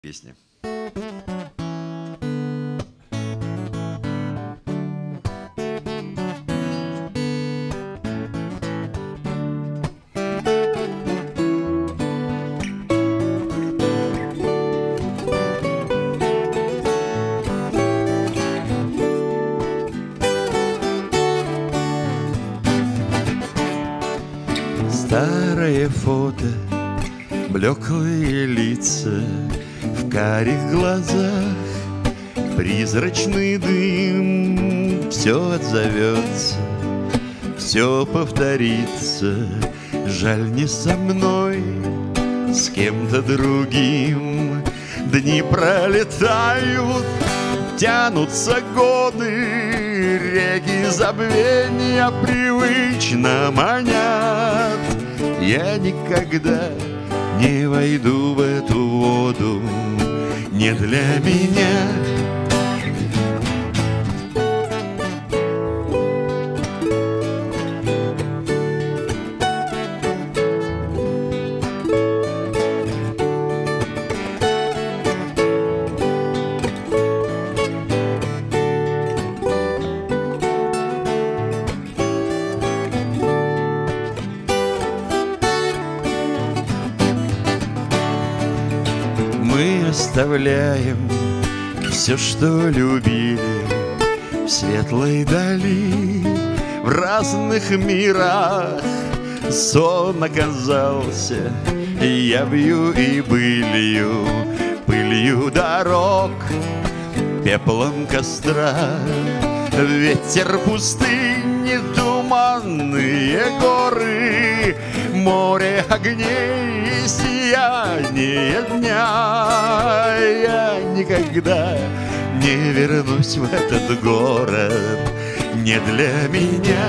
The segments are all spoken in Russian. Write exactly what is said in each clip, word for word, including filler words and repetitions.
Песни. Старое фото, блеклые лица, в карих глазах призрачный дым. Все отзовется, все повторится. Жаль, не со мной, с кем-то другим. Дни пролетают, тянутся годы, реки забвения привычно манят. Я никогда не войду в эту воду, не для меня. Мы оставляем все, что любили, в светлой дали, в разных мирах. Сон оказался явью и былью, пылью дорог, пеплом костра. Ветер пустыни, туманные горы, море огней и сияние дня. Я никогда не вернусь в этот город, не для меня.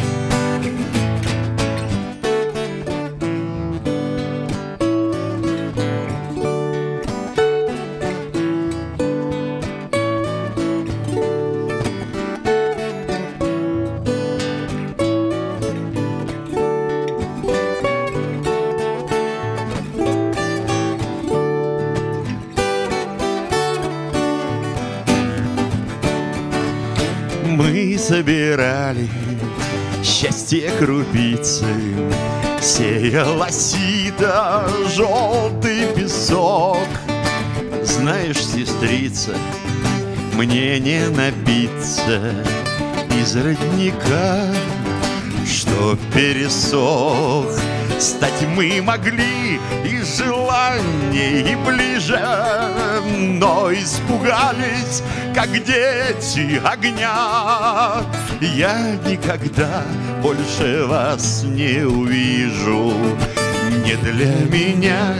Мы собирали счастье крупицы, сеяла сито желтый песок. Знаешь, сестрица, мне не напиться из родника, что пересох. Стать мы могли и желание, и ближе, но испугались, как дети, огня. Я никогда больше вас не увижу, не для меня.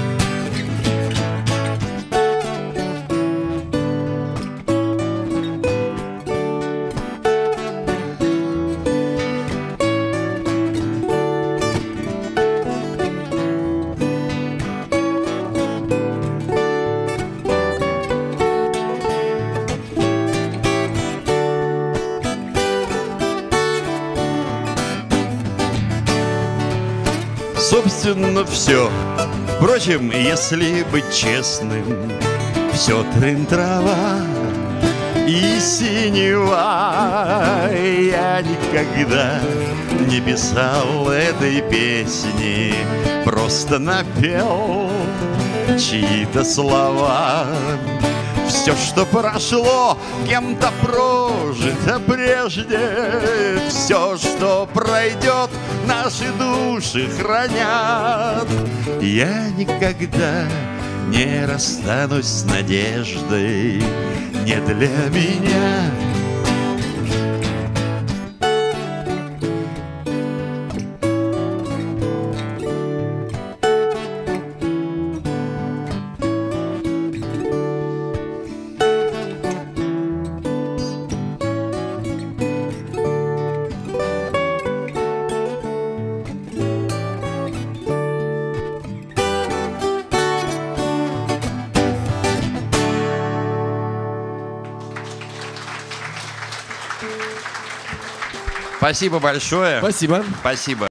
Собственно, все. Впрочем, если быть честным, все трын-трава и синева. Я никогда не писал этой песни, просто напел чьи-то слова. Все, что прошло, кем-то прожито прежде, все, что пройдет, наши души хранят. Я никогда не расстанусь с надеждой, не для меня. Спасибо большое. Спасибо. Спасибо.